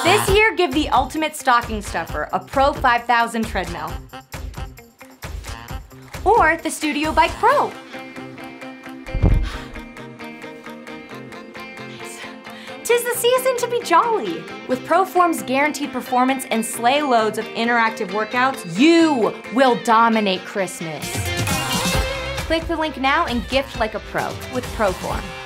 This year, give the ultimate stocking stuffer a Pro 5000 treadmill. Or the Studio Bike Pro. Tis the season to be jolly. With ProForm's guaranteed performance and sleigh loads of interactive workouts, you will dominate Christmas. Click the link now and gift like a pro with ProForm.